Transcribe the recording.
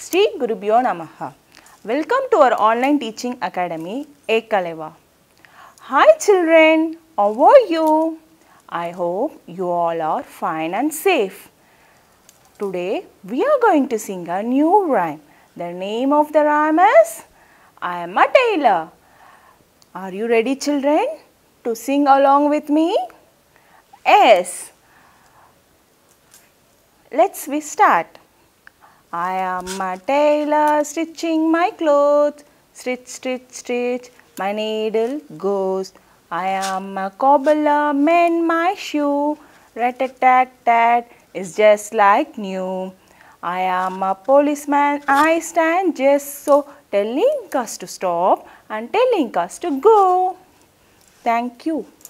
Sri Gurubhyo Namaha. Welcome to our online teaching academy, Ekaleva. Hi children, how are you? I hope you all are fine and safe. Today we are going to sing a new rhyme. The name of the rhyme is I am a tailor. Are you ready children to sing along with me? Yes. Let's start. I am a tailor stitching my clothes. Stitch, stitch, stitch, my needle goes. I am a cobbler, mend my shoe. Rat-a-tat-tat is just like new. I am a policeman, I stand just so, telling us to stop and telling us to go. Thank you.